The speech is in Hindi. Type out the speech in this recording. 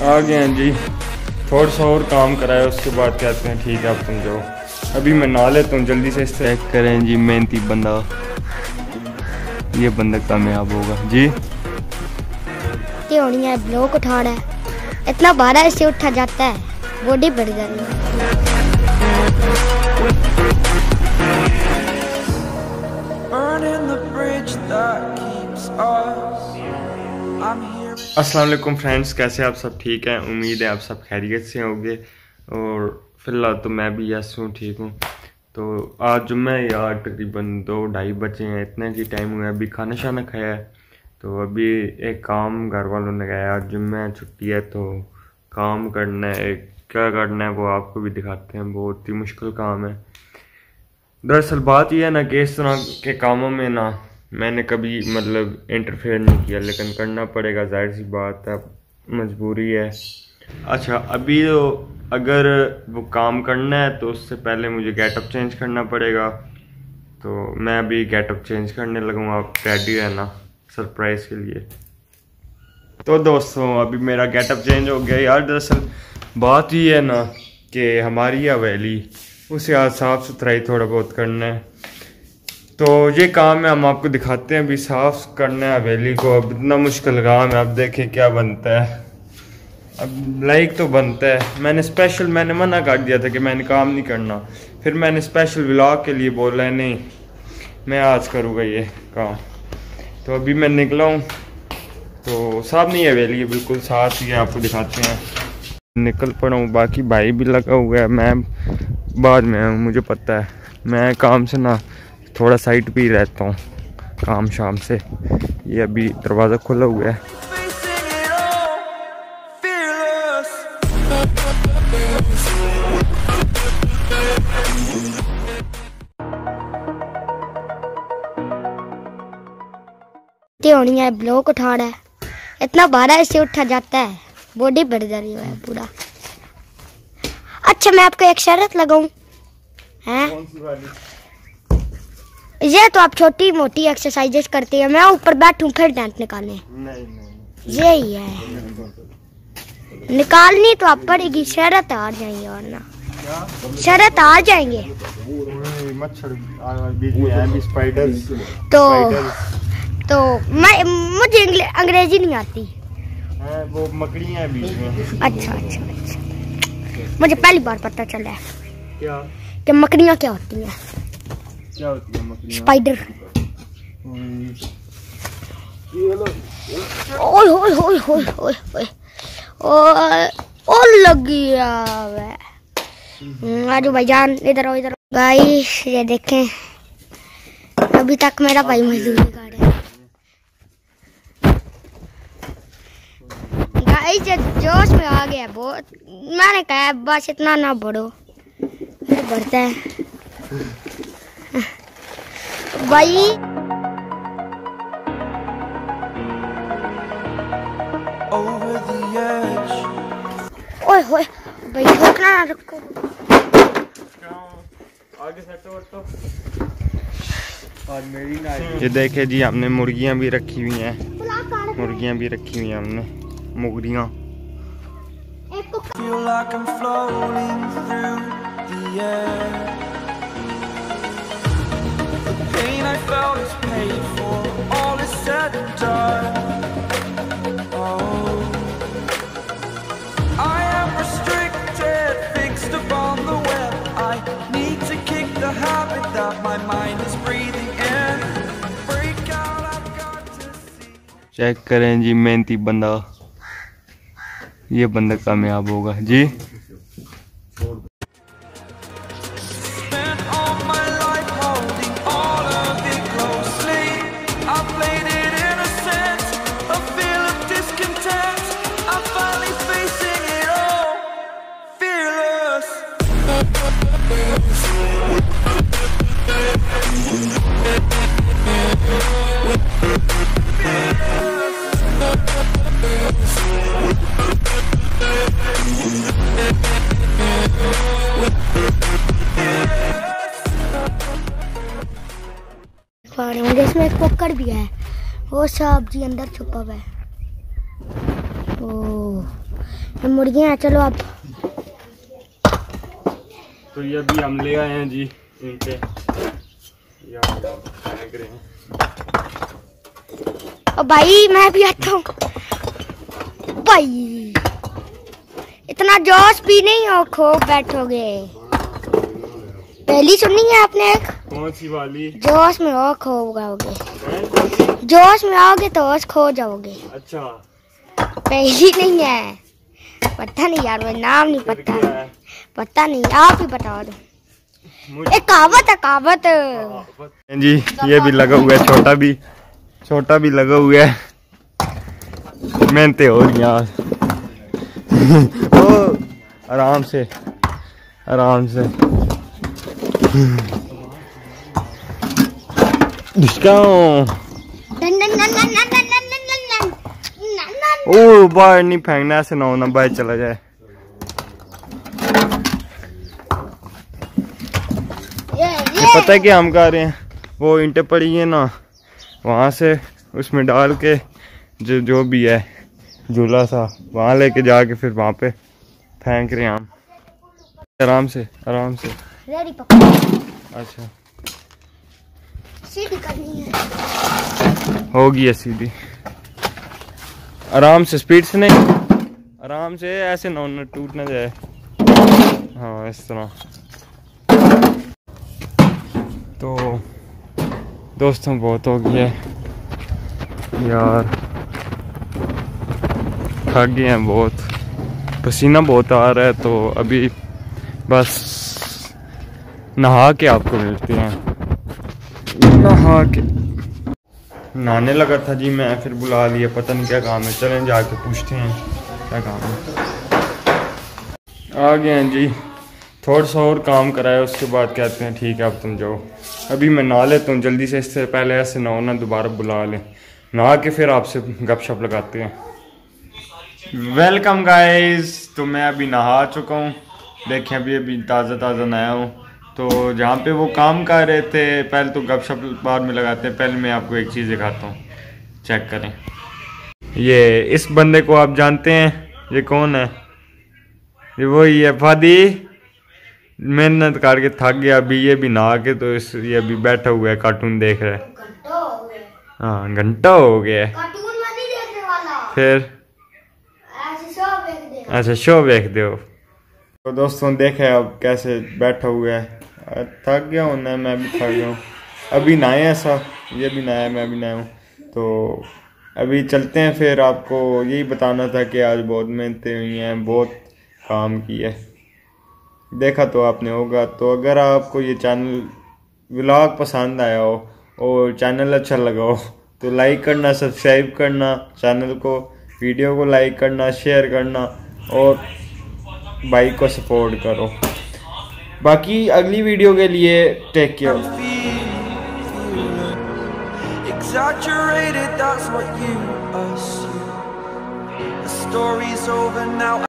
आ गए हैं जी, थोड़ा सा और काम कराया उसके बाद कहते हैं ठीक है आप तुम जाओ। अभी मैं नहा लेता हूँ जल्दी से। इस चेक करें जी, मेहनती बंदा, ये बंदा कामयाब होगा जी। होनी है ब्लॉक उठाना है, इतना भारा इससे उठा जाता है, बॉडी बढ़ जाती है। अस्सलाम वालेकुम फ्रेंड्स, कैसे आप सब ठीक हैं? उम्मीद है आप सब खैरियत से होंगे और फिलहाल तो मैं भी यस हूँ, ठीक हूँ। तो आज जुम्मा है यार, तकरीबन 2-2:30 बजे हैं, इतने की टाइम हुआ है। अभी खाना शाना खाया है तो अभी एक काम घर वालों ने कहा आज जुम्मे है, छुट्टी है तो काम करना है। क्या करना है वो आपको भी दिखाते हैं, बहुत ही मुश्किल काम है। दरअसल बात यह है ना कि इस तरह के कामों में ना मैंने कभी मतलब इंटरफेयर नहीं किया, लेकिन करना पड़ेगा, जाहिर सी बात है, मजबूरी है। अच्छा, अभी तो अगर वो काम करना है तो उससे पहले मुझे गेटअप चेंज करना पड़ेगा, तो मैं अभी गेटअप चेंज करने लगूँगा। आप रेडी रहना सरप्राइज़ के लिए। तो दोस्तों अभी मेरा गेटअप चेंज हो गया यार। दरअसल बात ये है ना कि हमारी हवेली, उसे आज साफ़ सुथराई थोड़ा बहुत करना है, तो ये काम है, हम आपको दिखाते हैं। अभी साफ़ करना है हवेली को, अब इतना मुश्किल काम है। अब देखें क्या बनता है। अब लाइक तो बनता है, मैंने मना कर दिया था कि मैंने काम नहीं करना, फिर मैंने स्पेशल व्लॉग के लिए बोला है नहीं मैं आज करूँगा ये काम। तो अभी मैं निकला हूँ, तो साफ नहीं है हवेली, बिल्कुल साफ ही है, आपको दिखाते हैं। निकल पड़ा हूँ, बाकी भाई भी लगा हुआ है, मैं बाद में हूँ, मुझे पता है। मैं काम से ना थोड़ा साइड पे ही रहता हूँ काम शाम से। ये अभी दरवाज़ा खुला हुआ है। होनी है ब्लॉक उठाना है, इतना भारा इससे उठा जाता है, बॉडी बढ़ जा रही है पूरा। अच्छा मैं आपको एक शर्त लगाऊं हैं? कौन सी वाली? ये तो आप छोटी मोटी एक्सरसाइजेस करती है, मैं ऊपर बैठूं फिर डांट निकालने? नहीं। यही है, निकालनी तो आप पड़ेगी, शर्त हार जाएंगे वरना शर्त हार जाएंगे। मच्छर बीच में है भी, स्पाइडर्स। तो मुझे अंग्रेजी नहीं आती है, वो मकड़ियाँ हैं बीच में। अच्छा, मुझे पहली बार पता चला है क्या कि मकड़ियाँ क्या होती हैं। क्या होती है मकड़ियाँ? स्पाइडर। ओए होए होए होए होए होए ओ लगी है। आजू भाईजान इधर आओ, इधर। गाइस ये देखें, अभी तक मेरा भाई मजदूरी कर रहा है। गाइस जोश में आ गया बहुत, मैंने कहा बस इतना ना बढ़ो, फिर बढ़ता है भाई। ओए होए भाई, ठोकना ना रखो। आगे तो आज मेरी ना। ये देखे जी, हमने मुर्गियां भी रखी हुई हैं, मुर्गियां भी रखी हुई हैं हमने, मुर्गियां। चेक करें जी, मेहनती बंदा, ये बंदा कामयाब होगा जी। इसमें एक पकड़ भी है, वो साहब जी अंदर छुपा हुआ है। ये मुर्गियाँ हैं। चलो अब तो ये अभी हम ले आए हैं जी इनके फेंक रहे हैं। और भाई मैं भी आता हूँ भाई। इतना जोश भी नहीं हो, खो बैठोगे। पहली सुनी है आपने एक? कौन सी वाली? जोश में हो खो जाओगे, जोश में आओगे तो होश खो जाओगे। अच्छा, पहली नहीं है, पता नहीं यार, मैं नाम नहीं पता। पता नहीं, आप ही बता दो। एक कहावत है, कहावत जी। ये भी लगा हुआ है, छोटा भी लगा हुआ है। मेहनतें हो रही हैं। ओ आराम से ओ बाहर नहीं फेंकना, ऐसे ना होना बाहर चला जाए। ये पता है कि हम कर रहे हैं, वो ईंटें पड़ी है ना, वहां से उसमें डाल के जो भी है झूला सा वहां लेके जाके फिर वहां पे फेंक रहे हैं हम। आराम से रेडी पकड़ो। अच्छा, सीधी करनी है। होगी है सीधी। आराम से, स्पीड से नहीं, आराम से, ऐसे ना टूट ना जाए। हाँ इस तरह। तो दोस्तों बहुत हो गया यार, थक गए हैं बहुत, पसीना बहुत आ रहा है। तो अभी बस नहा के आपको मिलते हैं। नहा के नहाने लगा था जी मैं, फिर बुला लिया, पता नहीं क्या काम है। चलें जाके पूछते हैं क्या काम है। आ गए हैं जी, थोड़ा सा और काम कराया, उसके बाद कहते हैं ठीक है अब तुम जाओ। अभी मैं नहा लेता हूँ जल्दी से, इससे पहले ऐसे ना होना दोबारा बुला लें। नहा के फिर आपसे गपशप लगाते हैं। वेलकम गाइस, तो मैं अभी नहा चुका हूँ। देखें अभी ताज़ा नया हूँ। तो जहाँ पे वो काम कर रहे थे, पहले तो गपशप बाद में लगाते हैं। पहले मैं आपको एक चीज़ दिखाता हूँ, चेक करें। ये इस बंदे को आप जानते हैं, ये कौन है? ये वही है फादी, मेहनत करके थक गया अभी, ये भी नहा के, तो ये अभी बैठा हुआ है कार्टून देख रहा है। हाँ घंटा हो गया है। फिर अच्छा शो देख दो। तो दोस्तों देखे अब कैसे बैठा हुआ है, थक गया हूँ ना, मैं भी थक गया हूँ। अभी नहाए ऐसा, ये भी नहाया, मैं भी नहाया हूँ। तो अभी चलते हैं, फिर आपको यही बताना था कि आज बहुत मेहनतें हुई हैं, बहुत काम किया है, देखा तो आपने होगा। तो अगर आपको ये चैनल व्लॉग पसंद आया हो और चैनल अच्छा लगा हो तो लाइक करना, सब्सक्राइब करना चैनल को, वीडियो को लाइक करना, शेयर करना और भाई को सपोर्ट करो। बाकी अगली वीडियो के लिए टेक केयर।